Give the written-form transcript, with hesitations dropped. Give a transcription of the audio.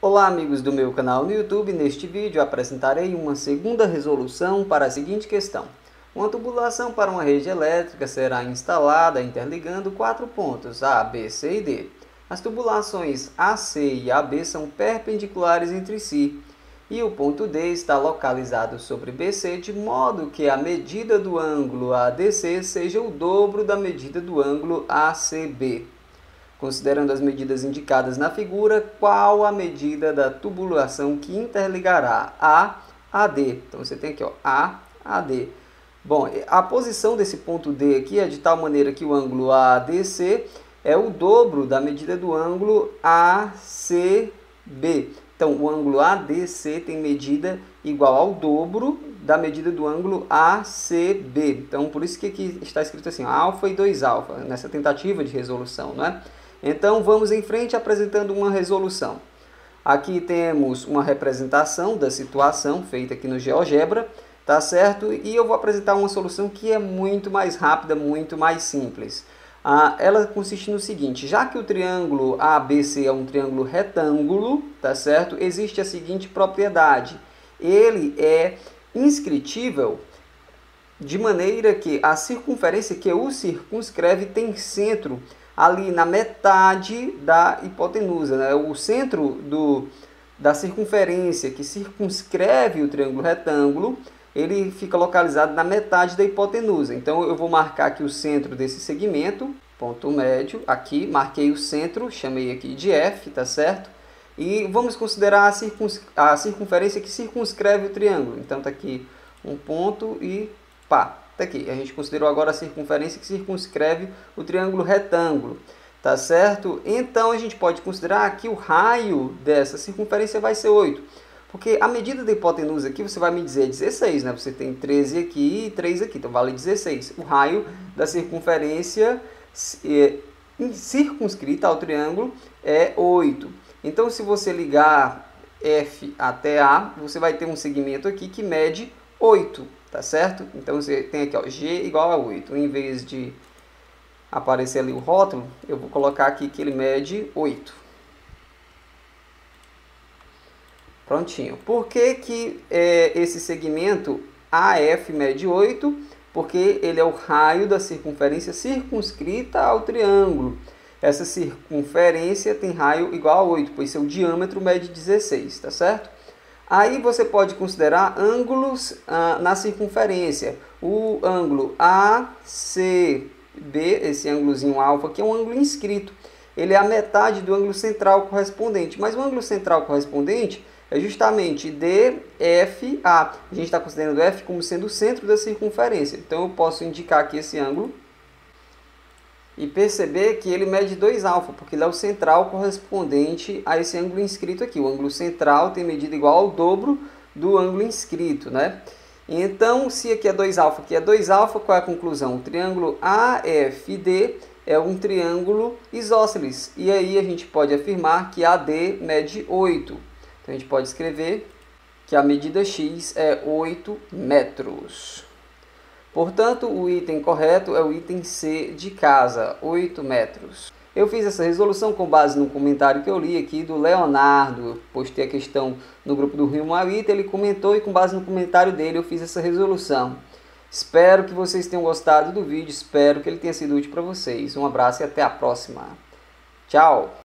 Olá amigos do meu canal no YouTube, neste vídeo apresentarei uma segunda resolução para a seguinte questão. Uma tubulação para uma rede elétrica será instalada interligando 4 pontos A, B, C e D. As tubulações AC e AB são perpendiculares entre si e o ponto D está localizado sobre BC de modo que a medida do ângulo ADC seja o dobro da medida do ângulo ACB. Considerando as medidas indicadas na figura, qual a medida da tubulação que interligará A a D? Então você tem aqui ó, A a D. Bom, a posição desse ponto D aqui é de tal maneira que o ângulo ADC é o dobro da medida do ângulo ACB. Então o ângulo ADC tem medida igual ao dobro da medida do ângulo ACB. Então por isso que aqui está escrito assim, alfa e 2α, nessa tentativa de resolução, né? Então, vamos em frente apresentando uma resolução. Aqui temos uma representação da situação feita aqui no GeoGebra, tá certo? E eu vou apresentar uma solução que é muito mais rápida, muito mais simples. Ela consiste no seguinte, já que o triângulo ABC é um triângulo retângulo, tá certo? Existe a seguinte propriedade, ele é inscritível de maneira que a circunferência que o circunscreve tem centro ali na metade da hipotenusa, né? O centro da circunferência que circunscreve o triângulo retângulo, ele fica localizado na metade da hipotenusa. Então eu vou marcar aqui o centro desse segmento, ponto médio, aqui, marquei o centro, chamei aqui de F, tá certo? E vamos considerar a circunferência que circunscreve o triângulo. Então tá aqui um ponto e pá. Tá aqui, a gente considerou agora a circunferência que circunscreve o triângulo retângulo, tá certo? Então a gente pode considerar que o raio dessa circunferência vai ser 8, porque a medida da hipotenusa aqui você vai me dizer 16, né? Você tem 13 aqui e 3 aqui, então vale 16. O raio da circunferência circunscrita ao triângulo é 8. Então se você ligar F até A, você vai ter um segmento aqui que mede 8. Tá certo? Então você tem aqui ó, G igual a 8. Em vez de aparecer ali o rótulo, eu vou colocar aqui que ele mede 8. Prontinho. Por que esse segmento AF mede 8? Porque ele é o raio da circunferência circunscrita ao triângulo. Essa circunferência tem raio igual a 8, pois seu diâmetro mede 16, tá certo? Aí você pode considerar ângulos na circunferência. O ângulo ACB, esse ângulozinho alfa aqui, é um ângulo inscrito. Ele é a metade do ângulo central correspondente. Mas o ângulo central correspondente é justamente DFA. A gente está considerando F como sendo o centro da circunferência. Então eu posso indicar aqui esse ângulo e perceber que ele mede 2α, porque ele é o central correspondente a esse ângulo inscrito aqui. O ângulo central tem medida igual ao dobro do ângulo inscrito, né? Então, se aqui é 2α, aqui é 2α, qual é a conclusão? O triângulo AFD é um triângulo isósceles. E aí a gente pode afirmar que AD mede 8. Então a gente pode escrever que a medida x é 8 metros. Portanto, o item correto é o item C de casa, 8 metros. Eu fiz essa resolução com base no comentário que eu li aqui do Leonardo. Postei a questão no grupo do Rio Mauíta, ele comentou e com base no comentário dele eu fiz essa resolução. Espero que vocês tenham gostado do vídeo, espero que ele tenha sido útil para vocês. Um abraço e até a próxima. Tchau!